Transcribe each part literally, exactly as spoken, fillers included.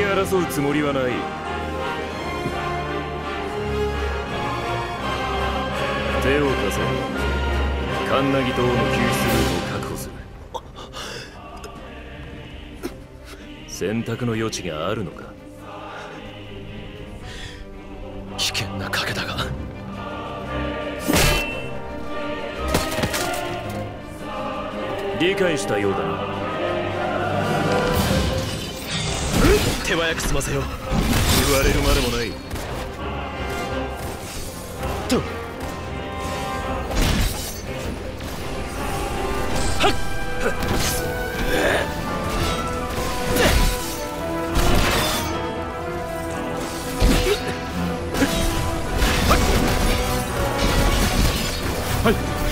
争うつもりはない。手を貸せ。カンナギ島の救出ルートを確保する。選択の余地があるのか。 危険な賭けだが。 理解したようだな。 手早く済ませよう。 言われるまでもない。 とはっはい。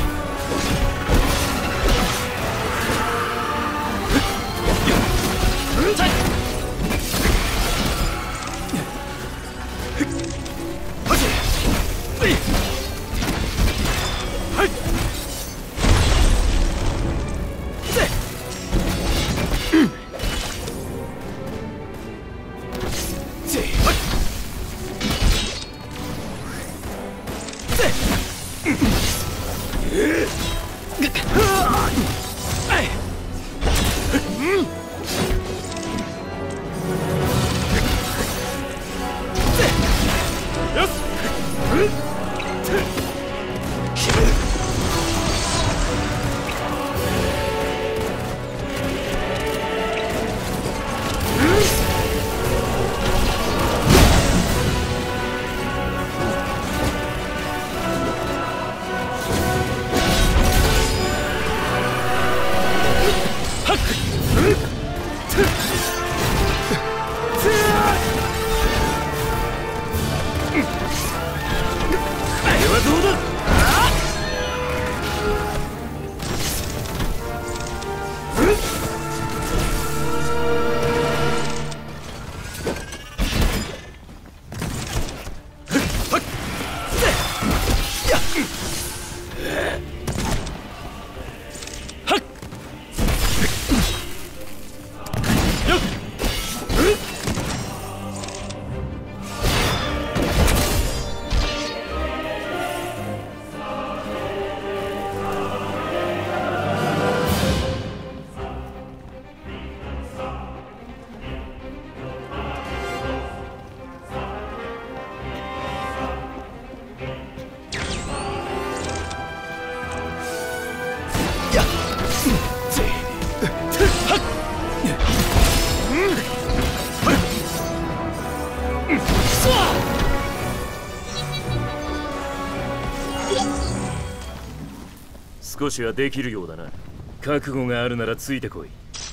少しはできるようだな。覚悟があるならついてこい。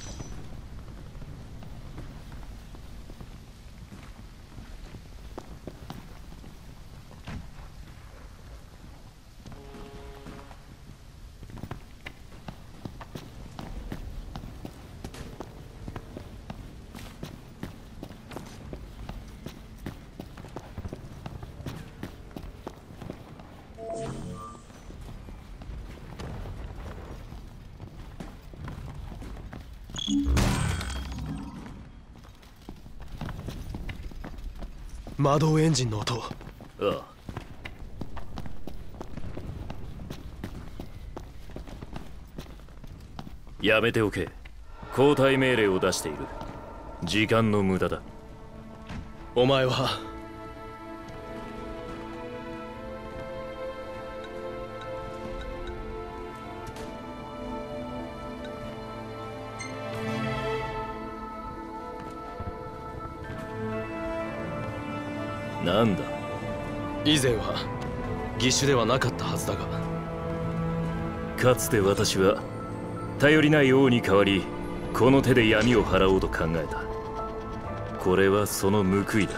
魔導エンジンの音。 ああ。やめておけ。交代命令を出している。時間の無駄だ。 お前はなんだ。 以前は義手ではなかったはずだが。 かつて私は頼りない王に代わりこの手で闇を払おうと考えた。これはその報いだ。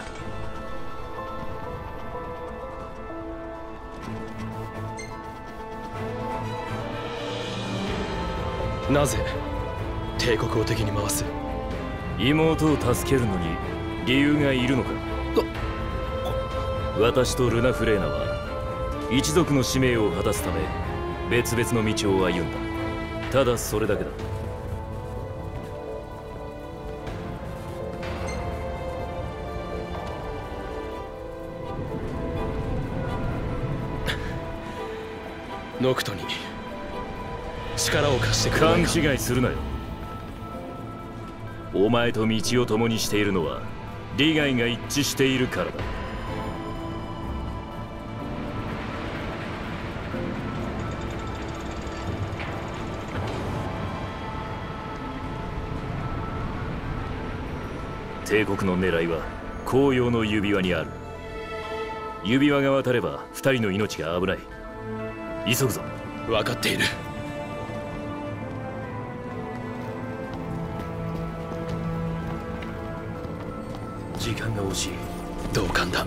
なぜ帝国を敵に回す？ 妹を助けるのに理由がいるのか。私とルナ・フレーナは一族の使命を果たすため別々の道を歩んだ。ただそれだけだ。 ノクトに力を貸してくれないか。 勘違いするなよ。お前と道を共にしているのは利害が一致しているからだ。帝国の狙いは紅葉の指輪にある。指輪が渡れば二人の命が危ない。急ぐぞ。 分かっている。 時間が惜しい。 同感だ。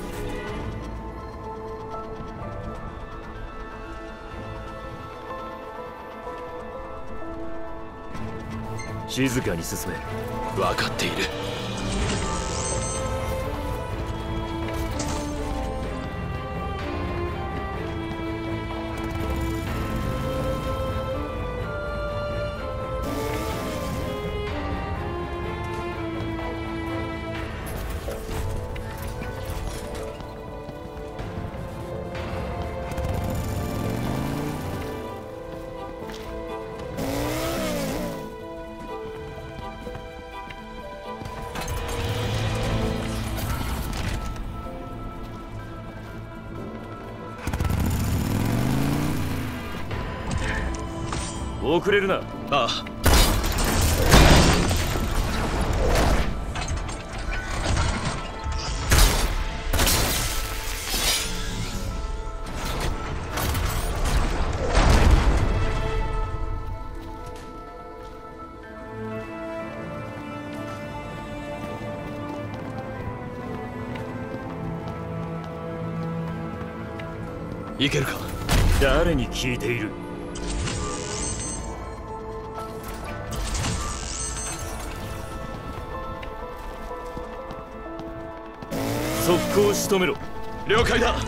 静かに進め。 分かっている。 遅れるな。 ああ。いけるか。 誰に聞いている。速攻仕留めろ。 了解だ。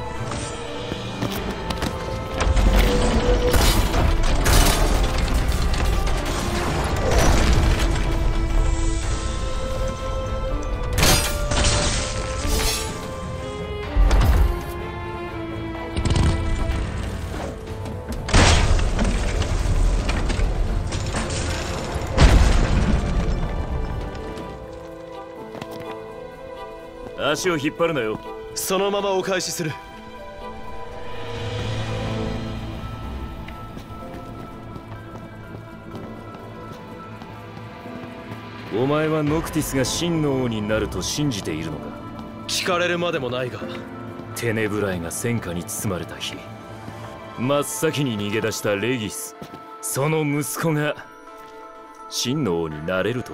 足を引っ張るなよ。 そのままお返しする。 お前はノクティスが真の王になると信じているのか。 聞かれるまでもないが。 テネブライが戦火に包まれた日、真っ先に逃げ出したレギス、その息子が真の王になれると。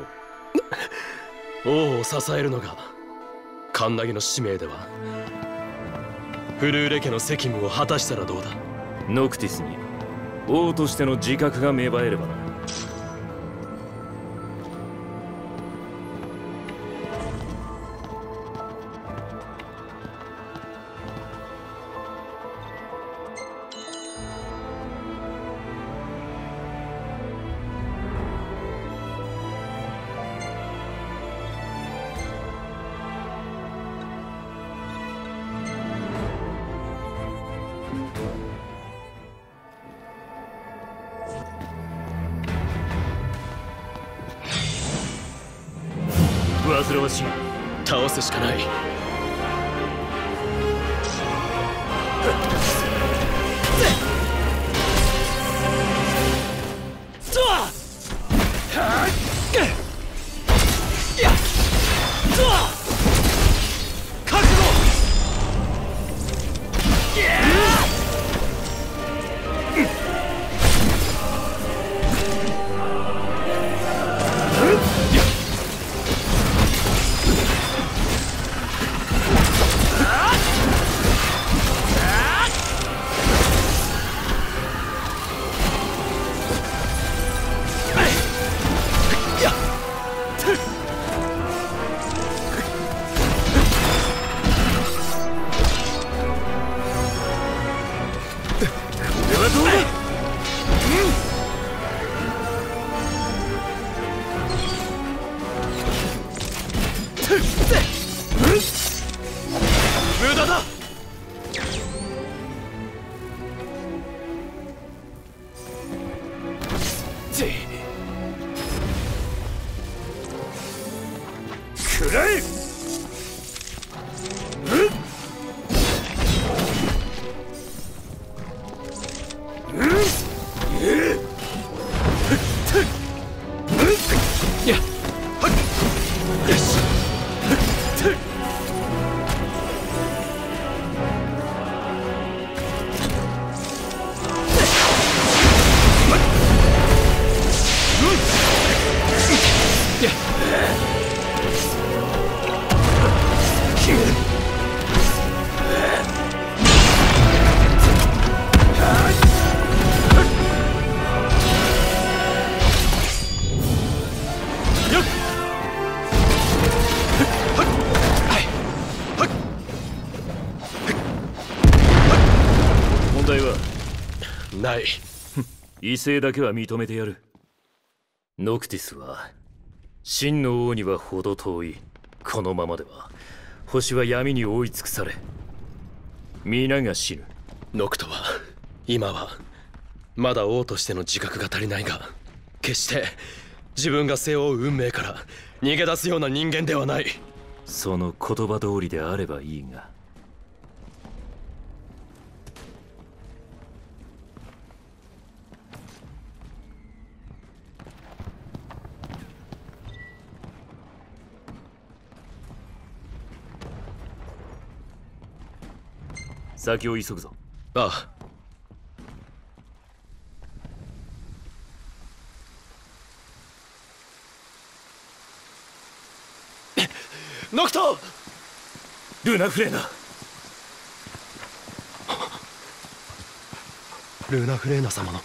王を支えるのがカンナギの使命では、フルーレ家の責務を果たしたらどうだ。 ノクティスに王としての自覚が芽生えればな。煩わしい。 倒すしかない。覚悟。 ちくらえ。 ない。 威勢だけは認めてやる。ノクティスは真の王には程遠い。このままでは星は闇に覆い尽くされ皆が死ぬ。 ノクトは今はまだ王としての自覚が足りないが、決して自分が背負う運命から逃げ出すような人間ではない。 その言葉通りであればいいが、先を急ぐぞ。 ああ。ノクト！ ルナフレーナ。 ルナフレーナ様の。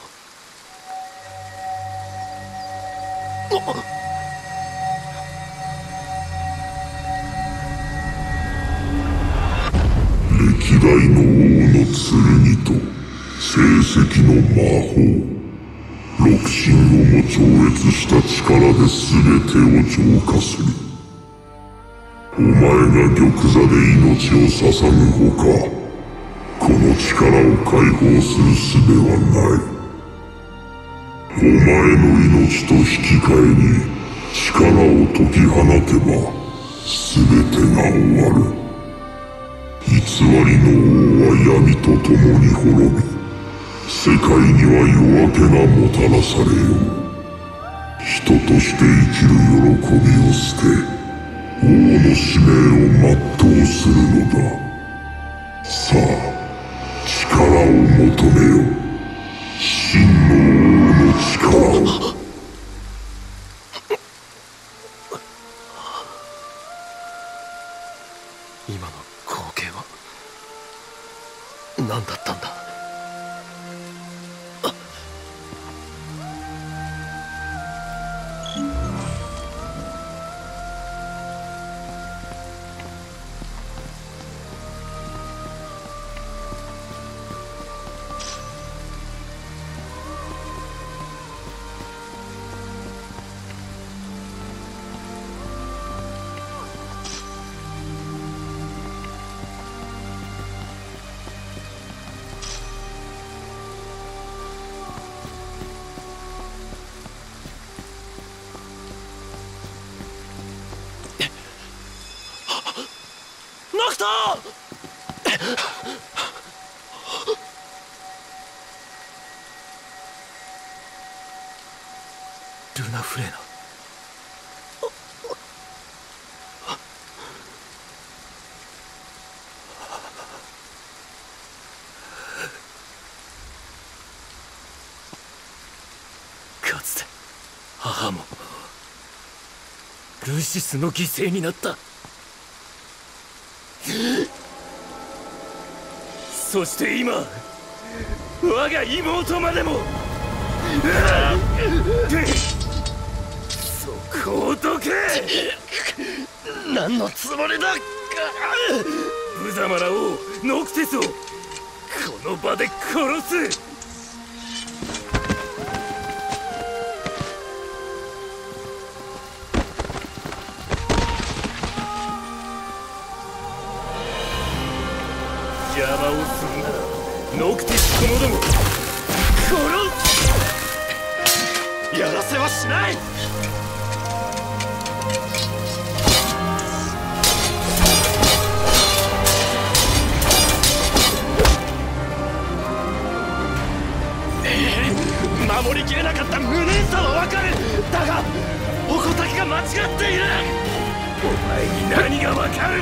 歴代の王の剣と成績の魔法、六神をも超越した力で全てを浄化する。お前が玉座で命を捧ぐほか、この力を解放する術はない。お前の命と引き換えに力を解き放てば全てが終わる。偽りの王は闇と共に滅び、世界には夜明けがもたらされよう。人として生きる喜びを捨て、王の使命を全うするのだ。さあ、力を求めよ。真の王の力を。 今の光景は何だったんだ。ノクト！ ルナフレーナ。かつて母もルシスの犠牲になった。そして今我が妹までも。そこをどけ。 何のつもりだ。 無様な王ノクテスをこの場で殺す。邪魔をするならノクティスともども殺す。 やらせはしない。守りきれなかった無念さはわかる。だが矛先が間違っている。 お前に何がわかる。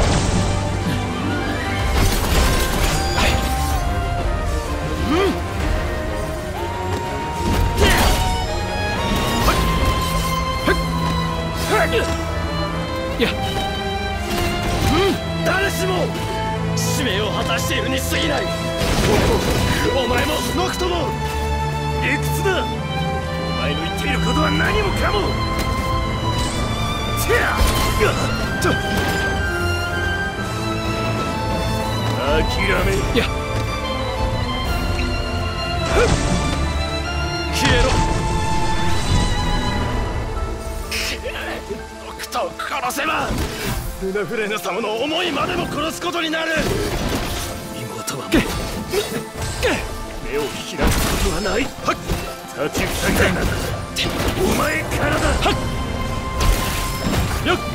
いや、誰しも使命を果たしているに過ぎない。お前もノクトも理屈だ。お前の言っていることは何もかも。てやっと諦め。 いや、消えろ。ノクトを殺せばルナフレヌ様の思いまでも殺すことになる。 妹はもう目を開くことはない。立ちふさがるならお前からだ。 よっ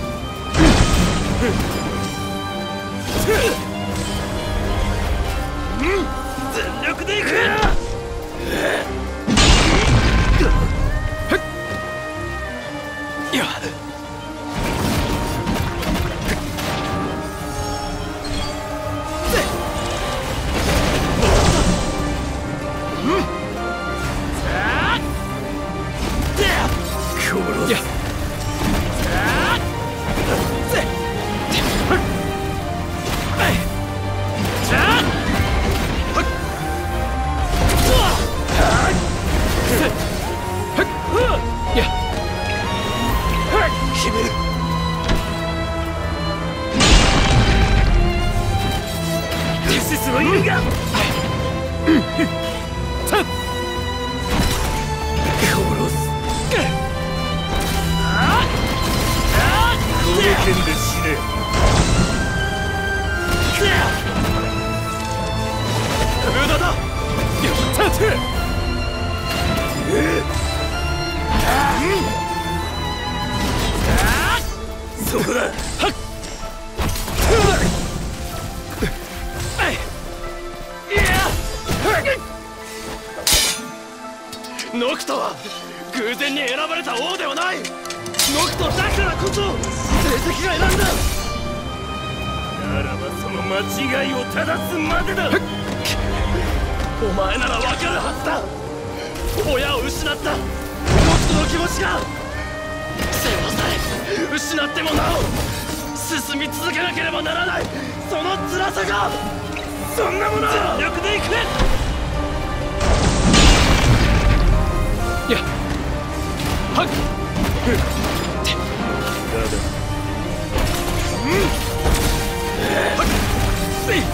全力でいく。いや、 そこだ。 ノクトは偶然に選ばれた王ではない。ノクトだからこそ成績が選んだ。 ならばその間違いを正すまでだ。 お前ならわかるはずだ。親を失ったノクトの気持ちが。生はさえ失ってもなお進み続けなければならない、その辛さが。そんなもの全力でいく。いや、はっふっってだだうんはっせい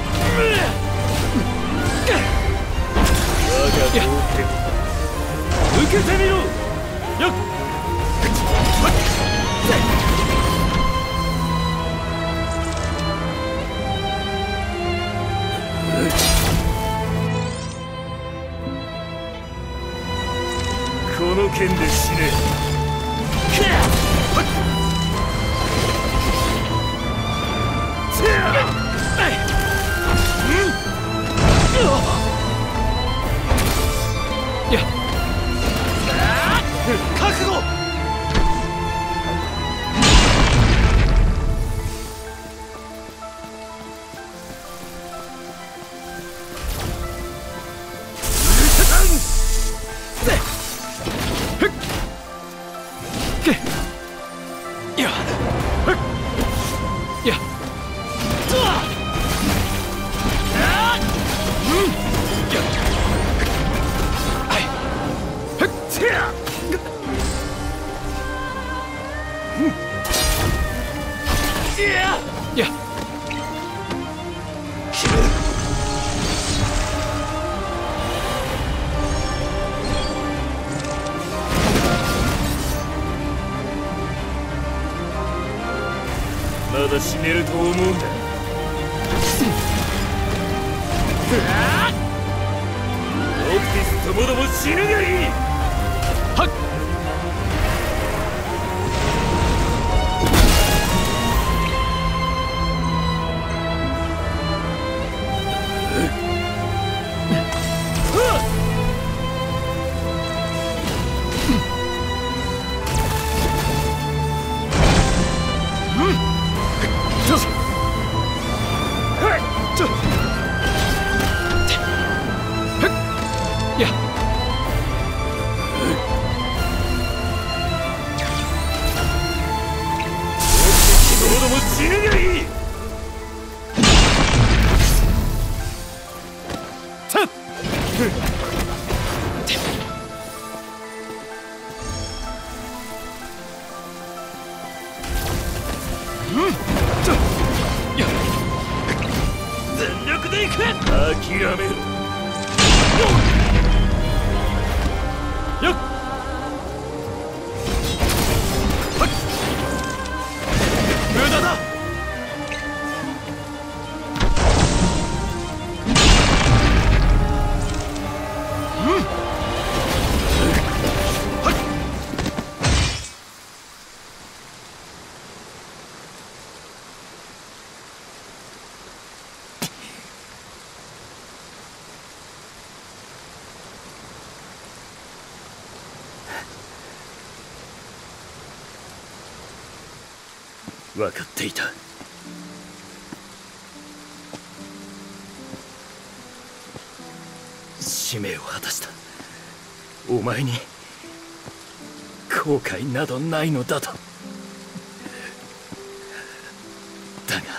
我が道天受けてみろ。 よっはっせいこの剣で死ね。 いや、覚悟。いや、いや、とわ、うん、いや、はい、ふっ、てや、うん、いや、いや、決める。 まだ死ねると思うんだ。ノクティスともども死ぬがいい。 分かっていた。使命を果たしたお前に後悔などないのだと。だが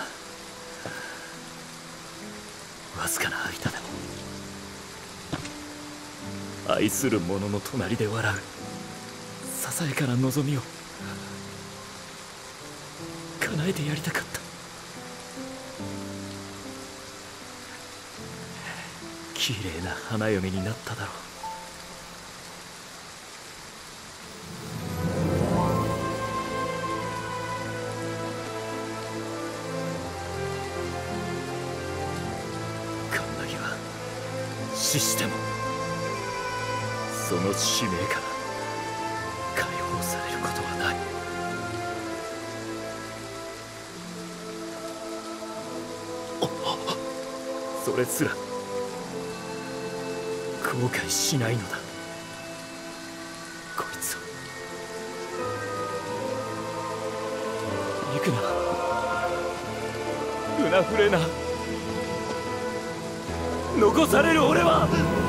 わずかな間でも愛する者の隣で笑うささやかな望みを叶えてやりたかった。綺麗な花嫁になっただろう。カンナギは死してもその使命から解放されることはない。それすら後悔しないのだ。こいつを行くな、うなふれな。残される俺は